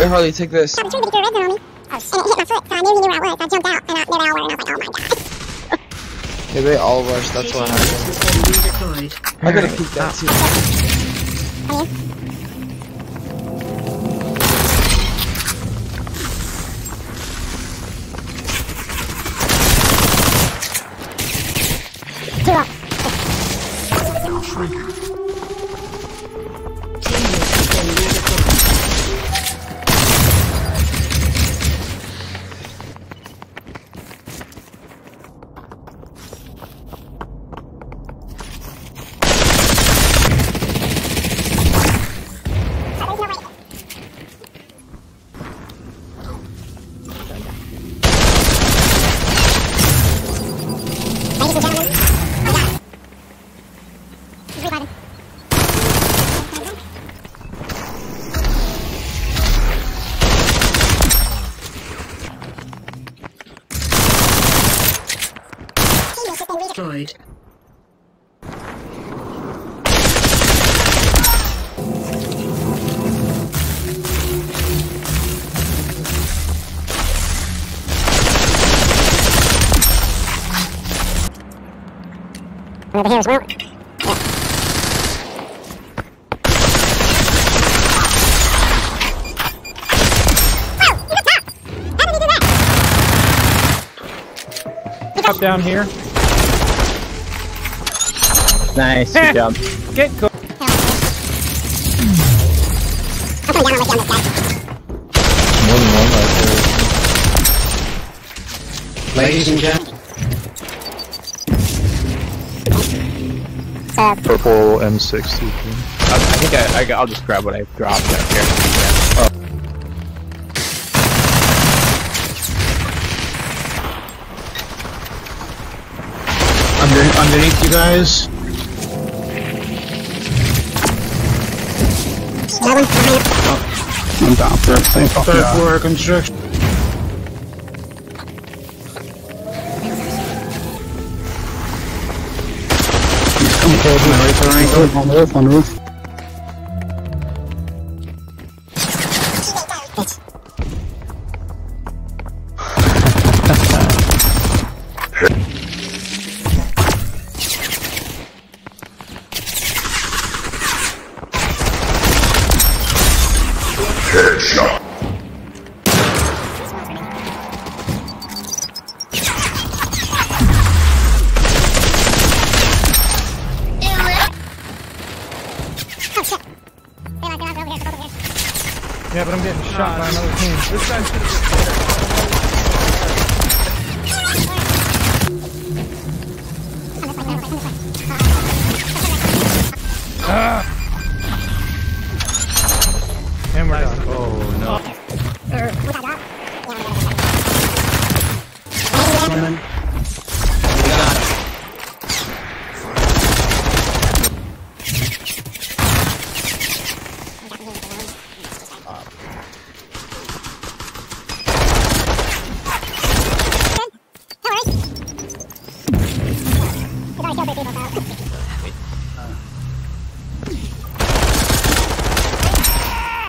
Here, Harley, take this. I was trying to get your red zone on me. And it hit my foot, so I knew you knew where I was. I jumped out, and there they all were, and I was like, oh my god. Yeah, they all rushed, that's what happened. I gotta peek that too. Come here. Two up. Shrinking. Ladies and gentlemen, I got it. He's reviving. Destroyed. Over here as well. Yeah. Up down here. Nice, good job. Get cool. I'm coming down on this guy. More than one right there. Ladies and gentlemen. Purple M60. I think I'll just grab what I dropped back here. Oh. Underneath you guys. I'm down for it. Third floor construction. He's coming close to my right. On the roof, on the roof. Headshot. Yeah, but I'm getting shot by another team. This guy's gonna get and we're done. Oh no. We got that. Yeah, we got that.